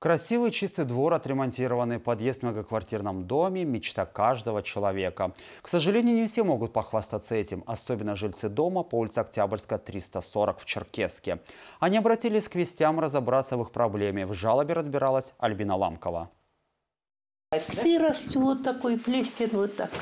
Красивый чистый двор, отремонтированный подъезд в многоквартирном доме – мечта каждого человека. К сожалению, не все могут похвастаться этим, особенно жильцы дома по улице Октябрьская, 340 в Черкесске. Они обратились к вестям разобраться в их проблеме. В жалобе разбиралась Альбина Ламкова. Сырость вот такой, плесень вот так.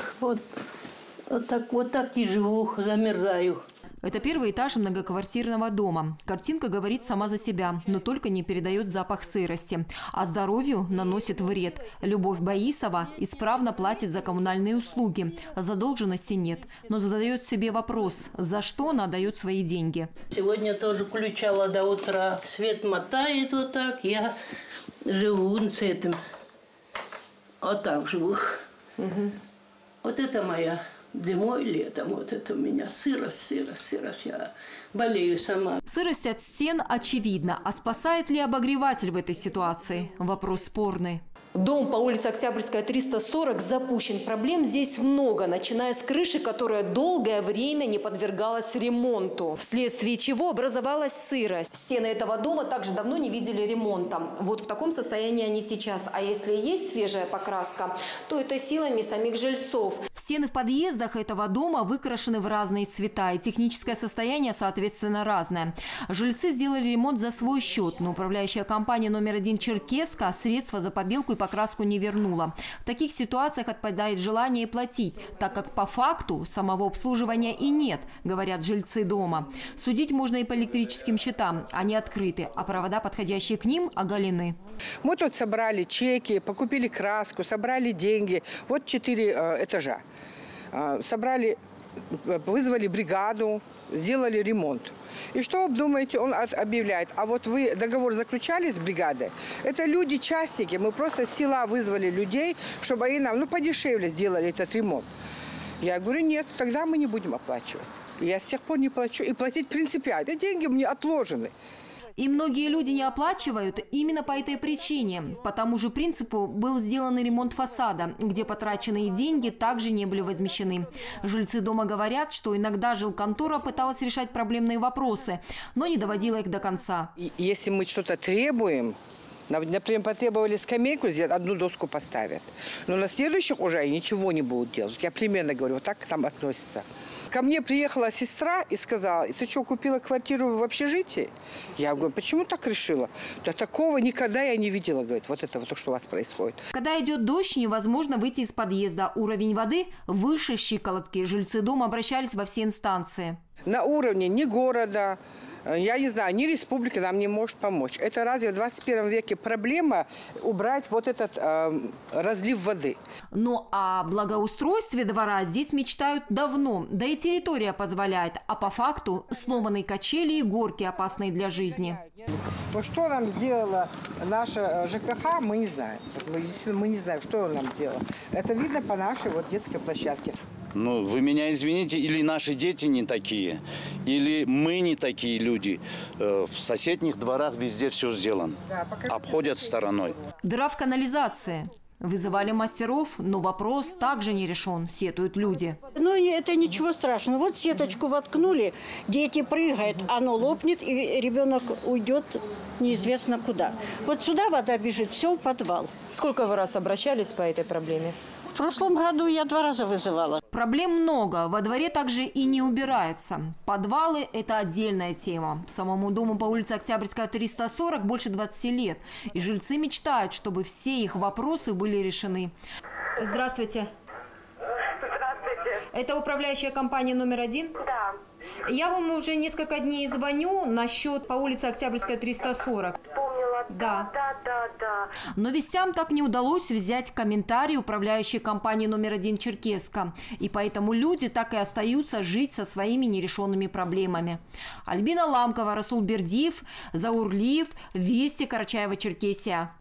Вот так и живу, замерзаю. Это первый этаж многоквартирного дома. Картинка говорит сама за себя, но только не передает запах сырости. А здоровью наносит вред. Любовь Боисова исправно платит за коммунальные услуги. Задолженности нет. Но задает себе вопрос, за что она дает свои деньги. Сегодня тоже включала до утра. Свет мотает вот так. Я живу с этим. Вот так живу. Вот это моя... Зимой, летом, вот это у меня сырость, я болею сама. Сырость от стен очевидна. А спасает ли обогреватель в этой ситуации? Вопрос спорный. Дом по улице Октябрьская, 340 запущен. Проблем здесь много, начиная с крыши, которая долгое время не подвергалась ремонту, вследствие чего образовалась сырость. Стены этого дома также давно не видели ремонта. Вот в таком состоянии они сейчас. А если есть свежая покраска, то это силами самих жильцов. Стены в подъездах этого дома выкрашены в разные цвета, и техническое состояние, соответственно, разное. Жильцы сделали ремонт за свой счет, но управляющая компания номер 1 Черкесска средства за побелку и покраску не вернула. В таких ситуациях отпадает желание платить, так как по факту самого обслуживания и нет, говорят жильцы дома. Судить можно и по электрическим счетам. Они открыты, а провода, подходящие к ним, оголены. Мы тут собрали чеки, покупили краску, собрали деньги. Вот 4 этажа. Собрали, вызвали бригаду, сделали ремонт. И что вы думаете, он объявляет? А вот вы договор заключали с бригадой? Это люди-частники. Мы просто с села вызвали людей, чтобы они нам подешевле сделали этот ремонт. Я говорю, нет, тогда мы не будем оплачивать. Я с тех пор не плачу. И платить принципиально. Деньги мне отложены. И многие люди не оплачивают именно по этой причине. По тому же принципу был сделан ремонт фасада, где потраченные деньги также не были возмещены. Жильцы дома говорят, что иногда жилконтора пыталась решать проблемные вопросы, но не доводила их до конца. Если мы что-то требуем, например, потребовали скамейку сделать, одну доску поставят. Но на следующих уже ничего не будут делать. Я примерно говорю, вот так к нам относятся. Ко мне приехала сестра и сказала, ты что, купила квартиру в общежитии? Я говорю, почему так решила? Да такого никогда я не видела, говорит, вот это вот то, что у вас происходит. Когда идет дождь, невозможно выйти из подъезда. Уровень воды выше щиколотки. Жильцы дома обращались во все инстанции. На уровне ни города, я не знаю, ни республика нам не может помочь. Это разве в 21 веке проблема убрать вот этот разлив воды? Но о благоустройстве двора здесь мечтают давно. Да и территория позволяет. А по факту сломанные качели и горки, опасные для жизни. Вот что нам сделала наша ЖКХ, мы не знаем. Мы не знаем, что он нам сделал. Это видно по нашей вот детской площадке. Ну, вы меня извините, или наши дети не такие, или мы не такие люди. В соседних дворах везде все сделано. Обходят стороной. Дыра в канализации. Вызывали мастеров, но вопрос также не решен, сетуют люди. Ну, это ничего страшного. Вот сеточку воткнули, дети прыгают, оно лопнет, и ребенок уйдет неизвестно куда. Вот сюда вода бежит, все в подвал. Сколько вы раз обращались по этой проблеме? В прошлом году я 2 раза вызывала. Проблем много. Во дворе также и не убирается. Подвалы – это отдельная тема. Самому дому по улице Октябрьская, 340 больше 20 лет. И жильцы мечтают, чтобы все их вопросы были решены. Здравствуйте. Здравствуйте. Это управляющая компания номер 1? Да. Я вам уже несколько дней звоню насчет по улице Октябрьская, 340. Помнила. Да. Да. Но вестям так не удалось взять комментарий управляющей компании номер 1 Черкесска. И поэтому люди так и остаются жить со своими нерешенными проблемами. Альбина Ламкова, Расул Бердиев, Заур Лиев, Вести, Карачаево-Черкесия.